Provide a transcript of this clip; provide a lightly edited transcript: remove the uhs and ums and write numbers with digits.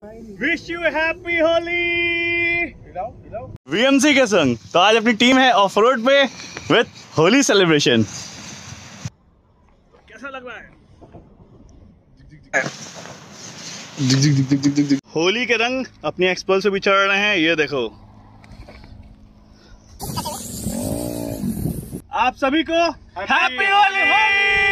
Wish you happy Holi. VMC के संग तो आज अपनी टीम है ऑफ रोड पे विद होली सेलिब्रेशन। कैसा लग रहा है? होली के रंग अपनी एक्सपल्स पे भी चढ़ रहे हैं। ये देखो, आप सभी को हैप्पी होली।